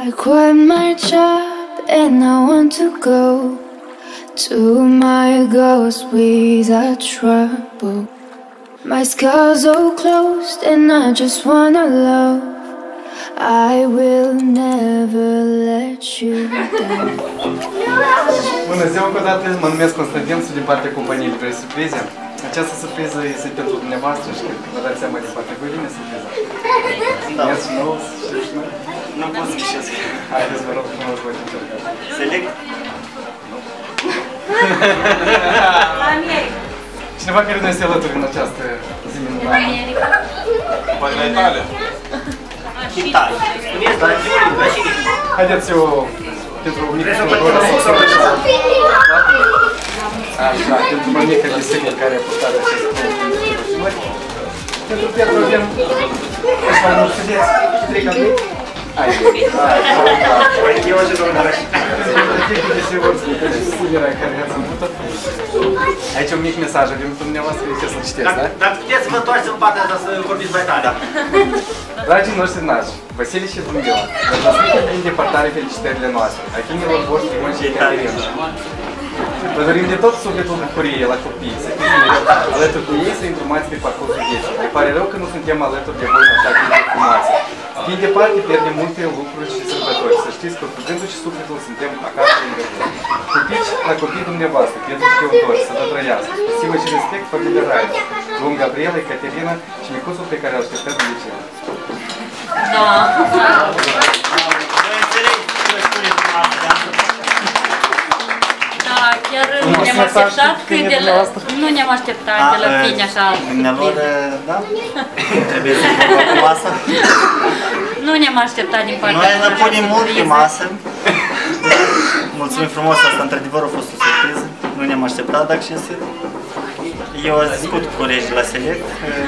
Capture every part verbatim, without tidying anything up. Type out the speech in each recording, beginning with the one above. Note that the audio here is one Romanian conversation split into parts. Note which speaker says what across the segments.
Speaker 1: I quit my job and I want to go to my ghost without trouble. My scars all closed and I just wanna love. I will never let you down.
Speaker 2: Bună ziua, încă o dată, mă numesc Constantin, sunt din partea companiei Livrari Surprize. Această surpriză este pentru dumneavoastră și cred că vă dați seama din partea voi vine surpriza. Da. Mergi și nou, știi și noi?
Speaker 3: Nu pot să ghișesc.
Speaker 2: Haideți, vă rog frumos, voi încerca.
Speaker 3: Select?
Speaker 2: Cineva care nu este alături în această zi minunată?
Speaker 3: Poate la Italia. Italia. Spuneți, dar
Speaker 2: haideți eu pentru o mică figură să o așa, pentru o mică disciplină care a purtat acest punct. Pentru Petru avem așa mai mult ședeți, trei cadrei. Hai,
Speaker 3: eu așa domnul Daraș.
Speaker 2: Aici un mic mesaj, avem pentru dumneavoastră, ce să-l citeți, da?
Speaker 3: Dar puteți să vă întoarceți în partea asta să vorbiți mai tare.
Speaker 2: Dragii noștri nași, Vasile și Dumnezeu, vă transmitem prin departare felicitările noastre, a finilor voștri Ion și Caterina. Vă dorim de tot sufletul bucuriei la copii, să fiți alături cu ei, să îndrumați pe parcursul vieții. Ne pare rău că nu suntem alături de voi în așa timp de frumoase. Fiind departe, pierdem multe lucruri și sărbători. Să știți că cu gândul și sufletul suntem acasă lângă voi. Pupici la copiii dumneavoastră, Petru și Teodor, să vă trăiască. Stimă și respect, familie Raiu, Lung Gabriela, Caterina și micuțul pe care îl așteptăm în liceu.
Speaker 4: Da. Da, chiar nu ne-am așteptat cât de la... Nu ne-am așteptat de la fine așa.
Speaker 3: Dumnealor, da? Trebuie să vorbim cu masa.
Speaker 4: Nu ne-am așteptat din partea
Speaker 3: noi ne punem mult pe masă. Mulțumim frumos, asta într-adevăr a fost o surpriză. Nu ne-am așteptat, dacă și este. Eu am discut cu colegii la Select.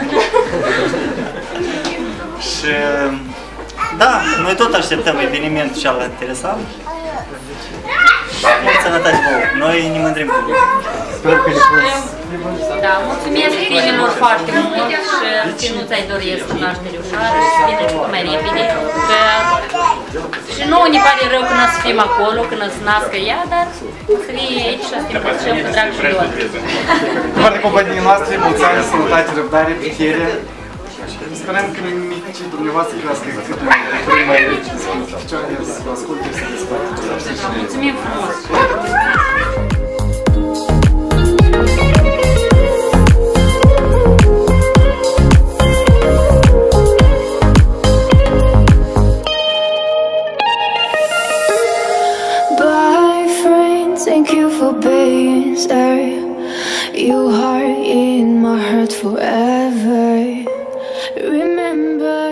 Speaker 3: Și da, noi tot așteptăm evenimentul cel interesant. Mulți sănătate vouă! Noi ne mândrim cu voi!
Speaker 2: Sper că ne puteți!
Speaker 4: Da, mulțumesc fiilor foarte mult și nu ți-ai doresc naștere ușoară și să vină cât mai repede. Și nouă ne pare rău că nu o să fim acolo, că nu o să nască ea, dar să fie aici și o să ne împărțim cu drag și doar.
Speaker 2: Din partea companiei noastre, mulți ani, sănătate, răbdare, putere. Sperăm că micii dumneavoastră crească cât mai curând mai picioare, să vă asculte și să desfacă.
Speaker 4: Mulțumim frumos!
Speaker 1: Bye friend, thank you for being there. You are in my heart forever. Remember